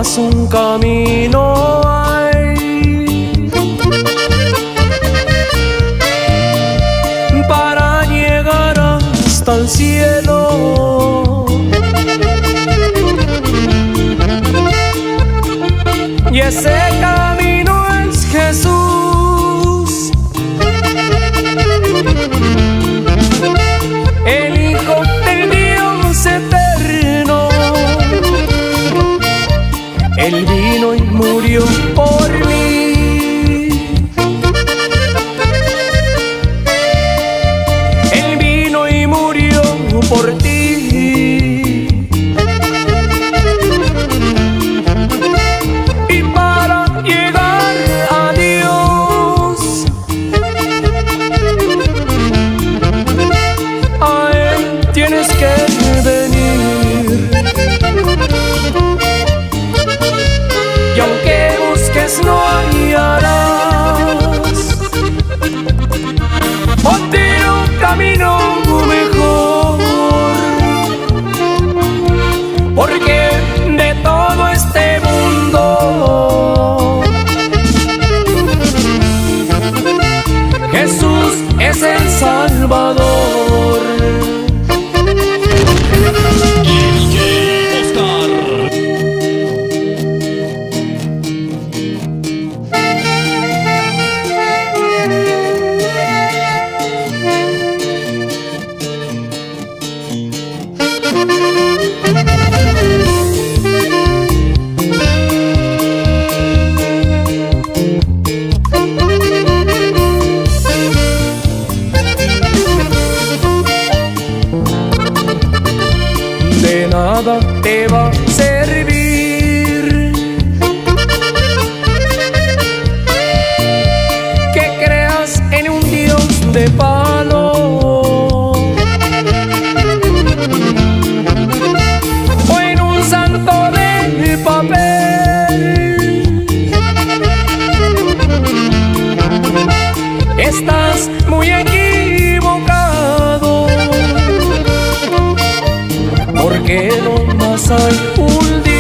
mas un camino hay para llegar hasta el cielo. Y ese camino es Jesús, el Hijo del Dios eterno. Él vino y murió por mí. Él vino y murió por ti. Y para llegar a Dios, a Él tienes que venir. Y aunque busques no hallarás otro camino mejor, porque de todo este mundo Jesús es el Salvador. De nada te va a servir que creas en un Dios de palo o en un santo de papel. Estás muy equivocado, porque no más hay un Dios